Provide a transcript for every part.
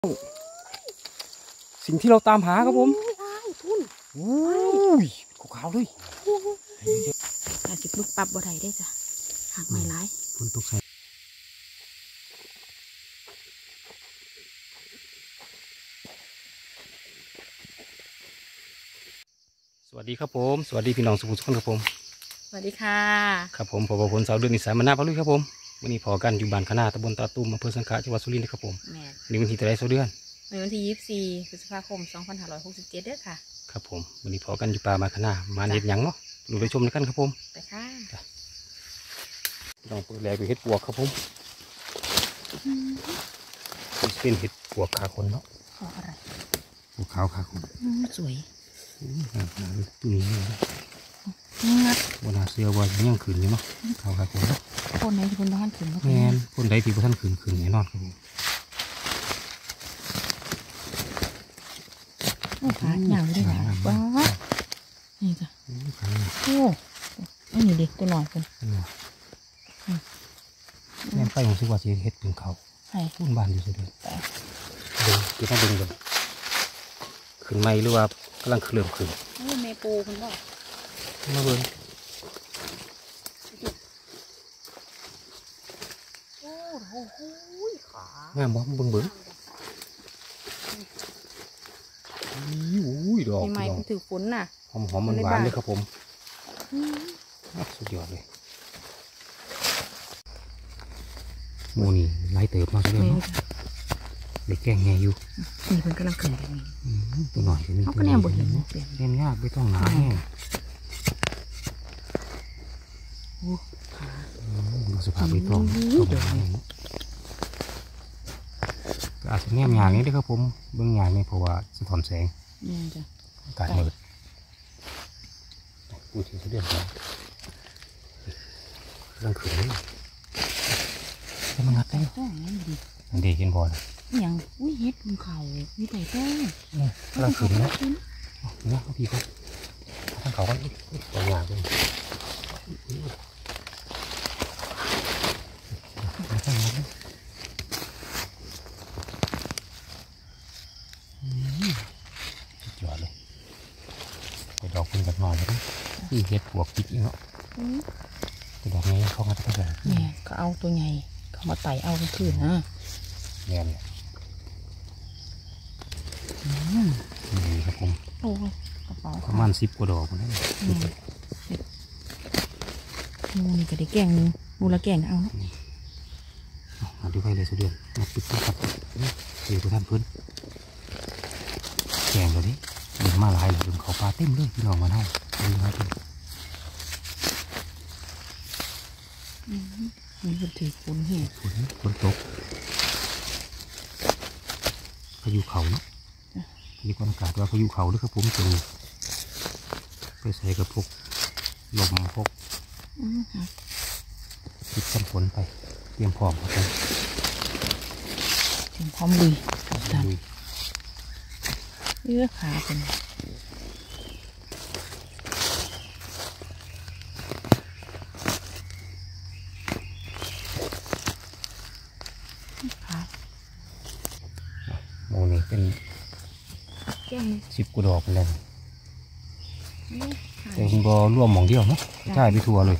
สิ่งที่เราตามหาครับผมพุ่นโอ้ยขาวเลยอาจจะบึกปับบ่ได้ได้จ้ะหากไม่ร้ายพุ่นตกใส่สวัสดีครับผมสวัสดีพี่น้องสุขุมสุขครับผมสวัสดีค่ะครับผมพบผลสาวเดือนนิสัยมนาพลุยครับผมวันนี้พอกันอยู่บ้านคณะตำบลตาตุ้มอำเภอสังขะจังหวัดสุรินทร์ครับผมในวันที่เท่าไรสาวเดือนในวันที่24 พฤษภาคม 2567เด้อค่ะครับผมวันนี้พอกันอยู่ป่ามาคณะมาเห็ดหยังเนาะดูไปชมกันครับผมไปค่ะลองเปิดแหลกไปเห็ดปวกครับผมเป็นเห็ดปวกขาคนเนาะอะไรปวกขาวขาคนสวยตัวนี้งัดวันหาเสื้อว่ายังขืนอยู่เนาะขาวขาคนเนาะคนไหนที่คนบ้านขืนแมนคนใดที่ท่านขืนแน่นอนครับผมโอ้ขาหยางด้วยนะว้านี่จ้ะโอ้อันนี้ดิตัวหน่อยกันแม่นไปของสิว่าสิเฮ็ดเป็นเขาพุ่นบ้านอยู่สิเด้อเดี๋ยวต้องดึงกันขึ้นไหมหรือว่ากำลังเริ่มขึ้นนี่เมปูคุณบอกมาเบิ่งโอ้โหขางามบ่เบิ่งอุ้ยดอกใหม่ๆถือฝนน่ะหอมหวานเลยครับผมสุดยอดเลยโมนี่ไล่เติบมาซะเลยเนาะเด็กแก่งแง่อยู่นี่เพิ่นกำลังขึ้นแบบนี้ตัวหน่อยตัวนี้เขาก็แนวบนหินเล่นยากไม่ต้องหนาแห้งดูสภาพใบตองอาจจะแง่ยางนี้ด้วยครับผมเบื้องยางนี่เพราะว่าสะท้อนแสงอากาศมืดพูดถึงเรื่องของเรื่องขืนจะมางัดได้อันเด็กเห็นพอแล้วอย่างอุ้ยเฮ็ดภูเขามีไก่แก้งกำลังขืนนะนี่เขาพี่เขาทั้งเขาก็ตัวอย่างเลยจอดเลยไปดอกคุณกันหน่อยเลยคือเห็ดปวกปิดอีกเนาะแต่ดอกนี้เขาก็ต้องแบบเนี่ยก็เอาตัวใหญ่เขามาไต่เอาขึ้นนะเนี่ยนี่ครับผมโอ้กระเป๋าประมาณ10 กว่าดอกนะมูนี่ก็ได้แกงนึงมูละแกงเอามาดูไปเลยสุดเดือนมาปิดครับเดี๋ยวท่านพื้นแกงเลยดิเดินมาหลายเลยเดินเขาปลาเต็มเลยพี่น้องมาให้ดูมาดูมันเป็นถือฝนเหี้ยฝนตกพายุเขาเนาะมีความอากาศว่าพายุเขาด้วยครับผมจะไปใส่กับพวกลมพวกติดกันฝนไปเตรียมพร้อมครับผมเตรียมพร้อมลุยเลือกขาเป็นโมนี่เป็น10 กว่าดอกเป็นแล้วแต่คุณบอร่วมหมองเดียวเนาะใช่ไปทัวร์เลย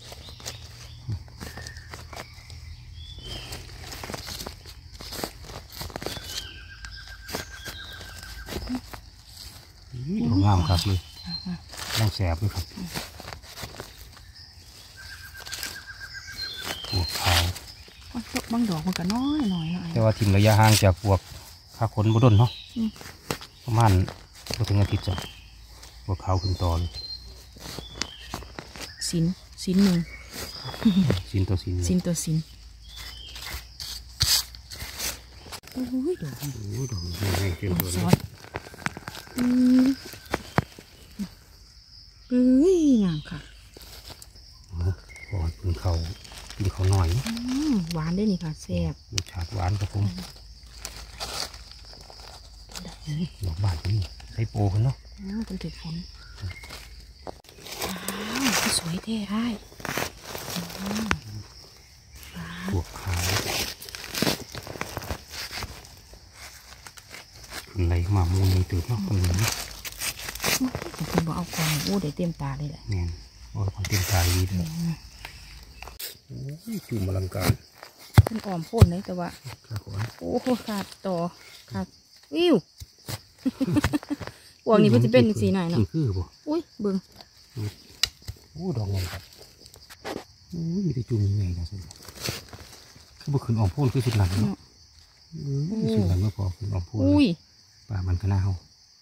งามครับเลยต้องแสบเลยครับปวกขาวบางดอกมันก็น้อยแต่ว่าทิ้งระยะห่างจากปวกขาขนบุดนเนาะประมาณถึงอาทิตย์จ้ะปวกขาวขึ้นต่อเลยสินหนึ่งสินตัวโอ้ยดอกซอยงามค่ะพอกินเขาหน่อยหวานได้นี่ค่ะแซ่บรสชาติหวานครับผมดอกบานนี่ใส่โปกันเนาะเป็นถือฝนสวยเท่ได้ปวกขาวขึ้นไหลมามูนี่ตื่นเนาะคนนี้คุณบอกเอากองอู้ได้เต็มตาเลยแหละแม่นโอ้ยคนเต็มตาดีเลยโอ้ยจุ่มอลังการเป็นอ่อมพ่นเลยแต่ว่าครับผมโอ้โหขาดต่อขาดวิวพวกนี้เพื่อจะเป็นสีไหนเนาะคือบ่อุ้ยเบิ่งโอ้ดอกเงินครับโอ้ยมีแต่จุ่มยังไงนะสิคือบ่ขึ้นออกโพ่นคือสุดหลังเนาะสุดหลังเมื่อพอขึ้นออกโพ่นอุ้ยป่ามันก็น่าเฮา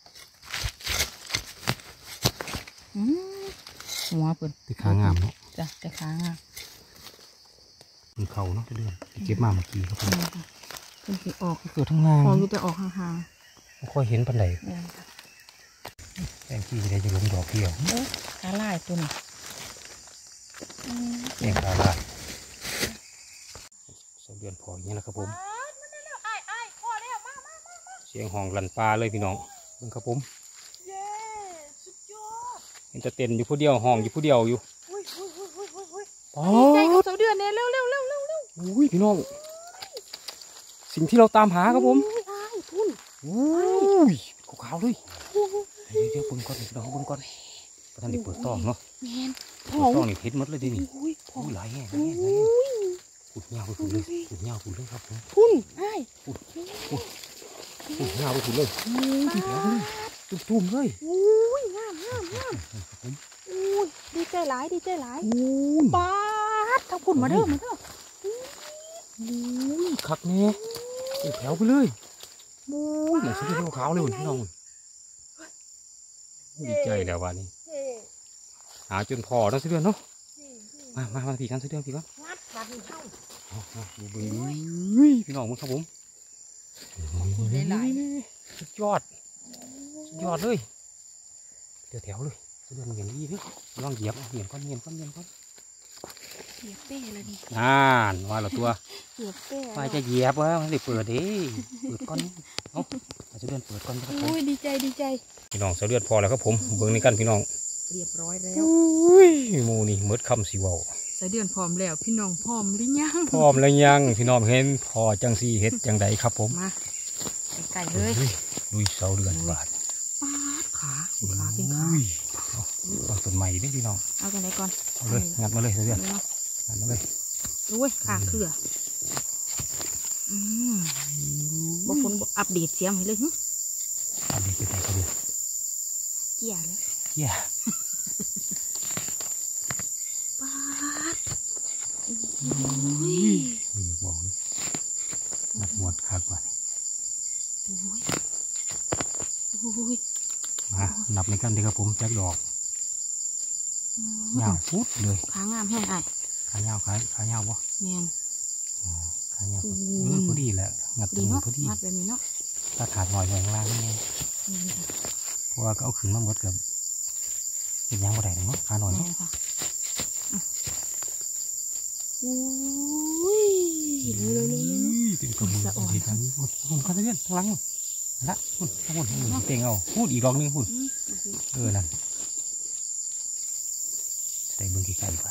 หัวเปิ่นแต่ขางามเนาะจ้ะแต่ขางามมันเข่าเนาะเดือนเก็บมาเมื่อกี้ครับผมเพิ่นสิออกเกิดทั้งงานออกอยู่แต่ออกห่างไม่ค่อยเห็นปันใดๆเนี่ยค่ะแองกี้ได้จะลงดอกเดียวขาลายตัวนี้แองขาลายสองเดือนพออย่างนี้นะครับผมเสียงห้องลันปลาเลยพี่น้องเบิ่งครับผมเย้สุดยอดเห็นจะเต้นอยู่ผู้เดียวห้องอยู่ผู้เดียวอยู่อุ้ยอ๋อใจเขาเสาเดือนเนี่ยเร็วอุ้ยพี่น้องสิ่งที่เราตามหาครับผมอ้ายพุ่นอุ้ยขาวๆเลยเดี๋ยวเบิ่งก่อนพี่น้องเบิ่งก่อนประธานเด็กเปิดต้องเนาะแมนเปิดต้องนี่เห็ดหมดเลยดินี่อุ้ยอุ้ยหลายแห่หลายอุ้แห่หลายแห่ยขุดเงาไปขุดเลยขุดเงาขุดเลยครับผมพุ่นอ้ายขุดเงาไปขุดเลยดีแถวเลยจุ่มๆเลยอุ้ยงามครับผมอุ้ยดีใจหลายอุ้ยปาดทั้งพุ่นมาเด้ออุ้ยคักแน่แถวไปเลยอุ้ยไหนสีขาวๆเลยพี่น้องดีใจแล้ววันนี้หาจนพอแล้วสิเดือนเนาะมาพี่กันสิเดือนพี่กันงัดขาดเข้าดูเบิ้งพี่น้องมึงครับผมสุดยอดเลยเดี๋ยวแถวเลยสิเดือนเงียบดีพี่ลองเหยียบเงียบก้อนเหยียบเป้เลยนี่ว่าเราตัวเหยียบเป้ว่าจะเหยียบวะมันได้เปิดดิเปิดก้อนเอ้าสิเดือนเปิดก้อนครับผมอุ้ยดีใจพี่น้องสิเดือนพอแล้วครับผมเบิ้งนี่กันพี่น้องเรียบร้อยแล้วอุ้ยหมูนี่เมิดคำสิเว้าใส่เดือนพร้อมแล้วพี่น้องพร้อมหรือยังพร้อมแล้วยังพี่น้องเห็นพอจังสีเฮ็ดจังใดครับผมมาไก่เลยลุยเสาเดือนบาทปาดขาเป็นขาเอาต้นใหม่ดิพี่น้องเอากันไหนก่อนเอาเลยงัดมาเลยเดือนเนาะงัดมาเลยด้วยขาเขื่อบ่ฝนบ่อัปเดตเสียงให้เลยหึอันนี้เป็นไงครับเดือนเกี่ยแล้วเย้ปาดมีบอกงัดหมดขาดกว่านี่อุ้ยมานับในกันดีครับผมแจ็คดอกยาวพุดเลยขางามแห้งไอ้ขายาวขายาวบ่แมนขายาวพอดีแหละงัดตรดีงเนาะพอดีมัดแบบนี้เนาะถ้าถาดหน่อยข้างล่างนี่แม่นเพราะว่าก็เอาขึ้นมาหมดกับเป็นยางกระไดเนาะขาหน่อยแม่เนาะนค่ะอุ้ยเร็วเป็นกระบุนดีทันหุ่นก็จะเลื่อนทั้งหลังละหุ่นเต่งเอาพูดอีกรองนึงหุ่นนั่นแต่เบิ่งไกลๆไป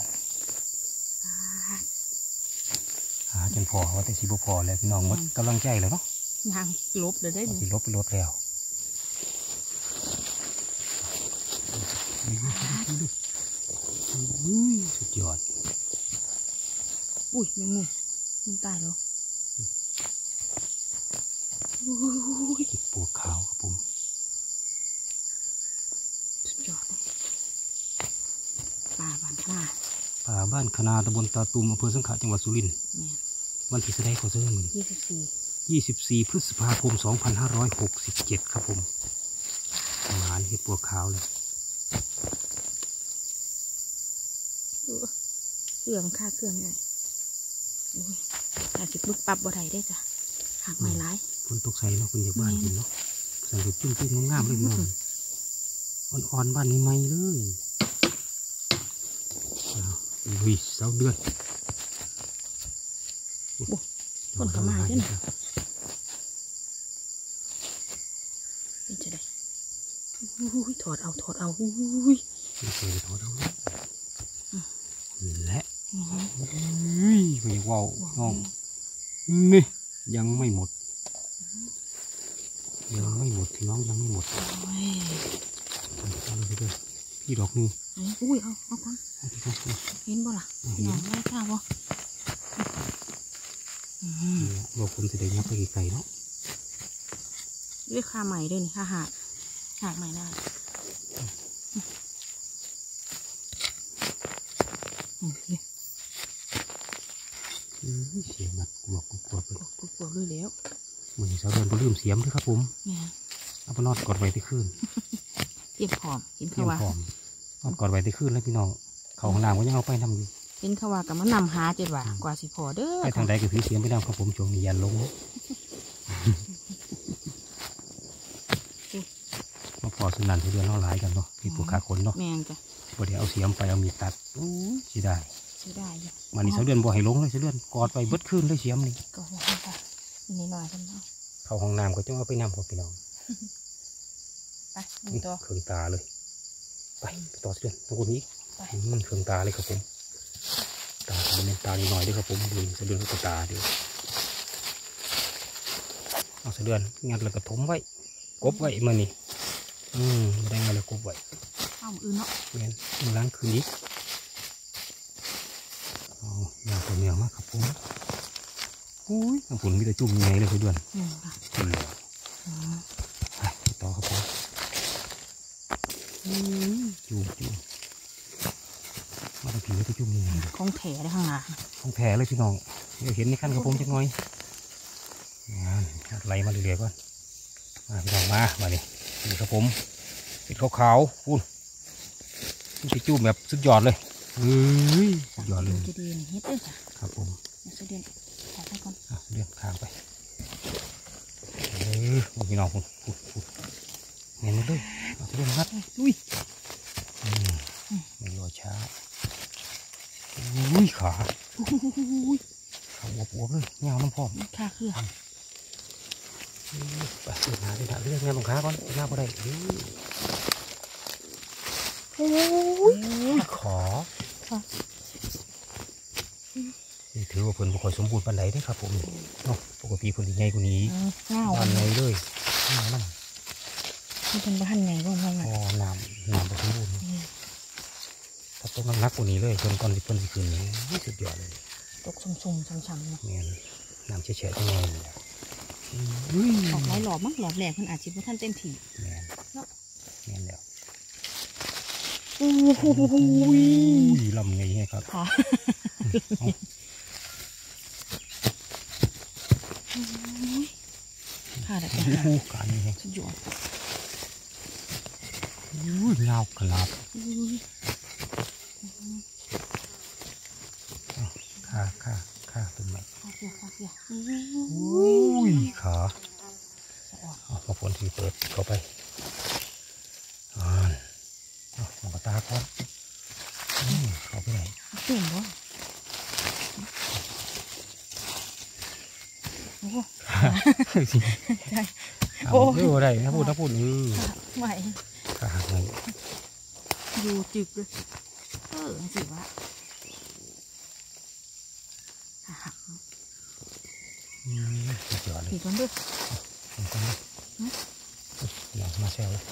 หาจนพอว่าแต่สิบพอแล้วพี่น้องหมดกำลังใจแล้วเนาะยางลบเลยได้ดิสิลบไปลดแล้วสุดยอดอุ้ยแมงมุมมันตายแล้วอุ้ยปวดขาวครับผมสุดยอดป่าบ้านข้าป่าบ้านคณาตำบลตาตุมอำเภอสังขะจังหวัดสุรินทร์เนี่ยวันที่แสดงขอเสื้อมือ 24 24 พฤษภาคม 2567 ครับผมหมาเห็ดปวดขาวเลยเครื่องค่าเครื่องไงโอ้ยอาจจะบึกปรับบ่ได้ได้จ้ะหากไม่ร้ายฝนตกใส่เนาะคุณอยู่บ้านกินเนาะใส่จุ้มๆงามๆเลยพี่น้องอ่อนๆบ้านนี้ไม่เลยวิเสาเดือนคนเข้ามาด้วยนะเป็นจะได้อุ้ยถอดเอาอุ้ยไม่เคยถอดเอาและไปว่าวน้องนี่ยังไม่หมดยังไม่หมดพี่น้องยังไม่หมดโอ้ยเอาเลยเด้อพี่ดอกนึงอุ้ยเอาก่อนเอาพี่น้องเห็นบ่ล่ะพี่น้องไม่กล้าบ่บอกผมจะได้ยับไปไกลๆเนาะเรียกค่าใหม่ด้วยนี่ค่าหากใหม่ได้เสียงนัดกลัวเลยกลัวเลยแล้วเหมือนสาวเดินก็ลืมเสียมด้วยครับผมเนี่ยเอาไปนอนกอดไว้ที่คืนเตรียมพร้อมกินเตรีข้ายว มว่าพร้อมนอนกอดไว้ที่คืนแล้วพี่น้องเขาห้องน้ำก็ยังเอาไปนำอยู่กินข้าวว่ากับมันนำหาเจ็ดว่ากว่าสิพอเด้อไปทางใดก็ถือเสียมไปนำครับผมช่วงนี้ยันลงมาพอสุนันที่เดือนเราหลายกันเนาะที่ปวดขาขนเนาะแมงจ้ะบ่ได้เอาเสียมไปเอามีดตัดโอ้ยสิได้ซื้อได้อยู่มันนี่สาวเดือนบ่ให้ลงเลยสาวเดือนกอดไปเบิดคืนเลยเสียมนี่ก็ว่าค่ะนี่หน่อยกันเนาะเข้าห้องน้ำก็จะเอาไปนำครับพี่น้องไปดูต่อเคืองตาเลยไปต่อเดือนตรงนี้ไปมันเคืองตาเลยครับผมตามันเป็นตาหน่อยด้วยครับผมดูสะเดือนก็ตาเดียวเอาสะเดือนงัดแล้วก็ถมไว้กบไว้มานี่ไม่ได้งัดแล้วกบไว้เอาอื่นเนาะเวียนมันล้างคืนนี้เอายาตัวเหนียวมากครับผมอุ้ยน้ำฝนมีแต่จุ่มยังไงเลยสะเดือนค่ะจุ่มเลยไปต่อครับผมจุ่มมาตะผีก็จะจุ่มยังไงของแถได้ข้างหน้าของแผลเลยพี่น้องเดี๋ยวเห็นในขั้นกระผมจักหน่อยไล่มาเรื่อยๆก่อนมาพี่น้องมาดินี่ครับผมเป็นขาวๆพูนนี่จะจุ่มแบบสุดยอดเลยสุดยอดเลยจะดีนี่เฮ็ดเด้อค่ะครับผมจะเดือนถ่ายไปก่อนเลื่อนข้างไปพี่น้องพูนเห็นหมดเลยเอาเลื่อนนัดอุ้ยไม่รอช้าขาขาอวบๆเลยเงาน้ำพร้อมค่าเครื่องไปเดินหาเรื่องงานของข้าก่อนหน้าบ่ได้ขอนี่ถือว่าเพิ่นบ่ค่อยสมบูรณ์ปานใดเด้ครับผมเนาะปกติเพิ่นสิใหญ่กว่านี้เงาบ้านใหญ่เลยน้ำที่เป็นบ้านไงก็ว่าพอน้ำบ่สมบูรณ์ถ้าตกน้ำหนักกว่านี้เลยเพิ่นก่อนที่เพิ่นสิขึ้นนี่สุดยอดเลยตกชุ่มๆช้ำๆเนาะแม่นน้ำแฉะๆจังไงออกหลายหลอบมั้งหลอบแหลกมันอาจจะบ่ทันเต็มที่แม่นแม่นแล้วโอ้โหลำไงให้ครับค่ะค่ะแต่การนี้ให้สุดยอดเงาขนาดข้าต้นไม้ค่ะเสียขามาฝนที่เปิดเข้าไปมองตาก่อนเข้าไปไหนเก่งวะโอ้โหใช่โอ้ได้ถ้าพูดใหม่ขาหักไงอยู่จึกเลยสิวะหักสุดยอดเลยผีกันด้วยอยากมาแซวเลย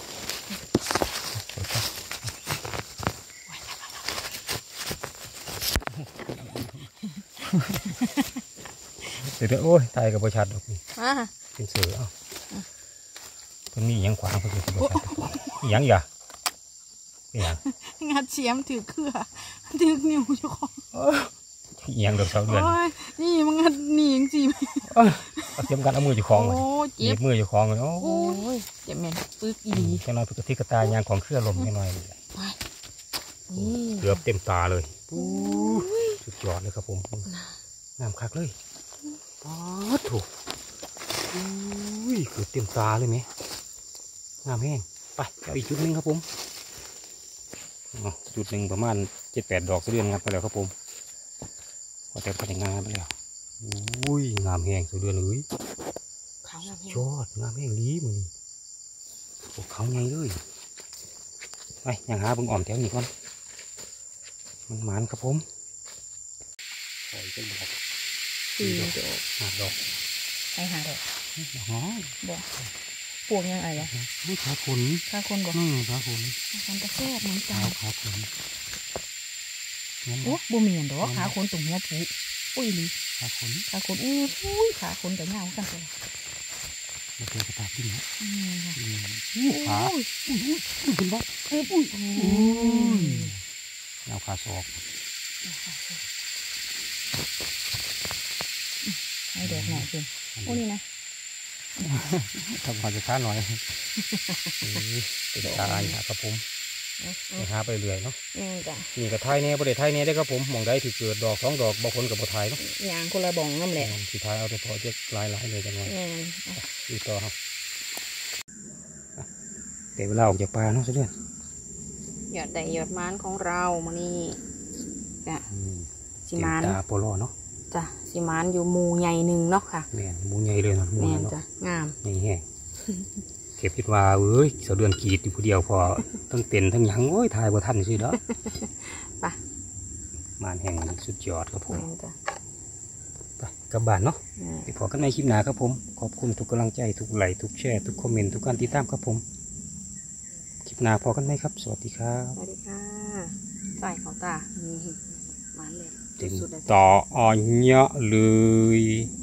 เดี๋ยวโอ้ยตายกับประชัดดอกนี่เป็นเสือมันมีอย่างขวางเพื่อเป็นประชัดอย่างอย่าเป็นอย่างงัดเสียมถือเครือถือนิ้วเจ้าของอย่างดอกเสาเดือนนี่มันงัดหนีจริงเอาเตรียมกันเอามือจะคล้องไว้เจ็บมือจะคล้องไว้โอ้เจ็บแม่ปึ๊กอีดีแค่น้อยปกติกระตายยางของเครื่องลมแค่น้อยเกือบเต็มตาเลยสุดยอดเลยครับผมน้ำคักเลยถูกเกือบเต็มตาเลยไหมน้ำแห้งไปเอาอีกจุดหนึ่งครับผมจุดหนึ่งประมาณ7-8 ดอกเดือนงับไปแล้วครับผมพอแต่พอแต่งานไปแล้วงามแห้งเดือนเลยยอดงามแห้งดีมือพวกเขาไงเลยไปยังหาเบิ่งอ่อมแถวนี้ก่อนมันหมานครับผมปล่อยเป็นดอก 4 ดอก 5 ดอกไปหาดอกอ๋อบอกปวกยังไงวะขาขนขาคนบอกขาขนขาคนกระแทกเหมือนกันขาขนโอ้บ่มีอันดอกขาคนตรงหัวผูอุ้ยลีขาขนขาคนอุ้ยขาคนกับเงากันเลยโอเคกระตาขึ้นนะค่ะขาขึ้นบ้าอุ้ยเอาขาศอกให้ดอกหน่อยเพิ่มโอ้นี่นะทำความจะช้าหน่อยเป็นตาลายครับผมไปหาไปเรื่อยเนาะจ้ะนี่กับไทยเนี่ยประเดี๋ยวไทยเนี่ยได้ครับผมมองได้ที่เกิดดอก2 ดอกบางคนกับบไทยเนาะยางคนละบ่องนั่นแหละที่ไทยเอาแต่พอจะลายเลยจังหวะอีต่อครับแต่เวลาออกจากป่าเนาะเสด็จหยอดแต่หยอดม้านของเรามานี่จ้ะสีเต็มม้านตาโปโลเนาะจ้ะสีม้านอยู่หมู่ใหญ่หนึ่งเนาะค่ะแม่นหมูใหญ่เลยเนาะหมูแม่นเนาะจ้ะงามใหญ่แห้งเก็บคิดว่าเอ้ยเสาเดือนกรีดอยู่ผู้เดียวพอทั้งเต็นทั้งหยังโอ้ยทายบ่ทันสิเนาะไปมานแห่งสุดยอดครับผมแม่นจ้ะไปกลับบ้านเนาะแม่นไปพอกันในคลิปหน้าครับผมขอบคุณทุกกำลังใจทุกไลค์ทุกแชร์ทุกคอมเมนต์ทุกการติดตามครับผมคลิปหน้าพอกันไหมครับสวัสดีครับสวัสดีค่ะใส่เขาตานี่ม้านเลยเต็มสุดๆเลยต่ออ่อนเยอะเลย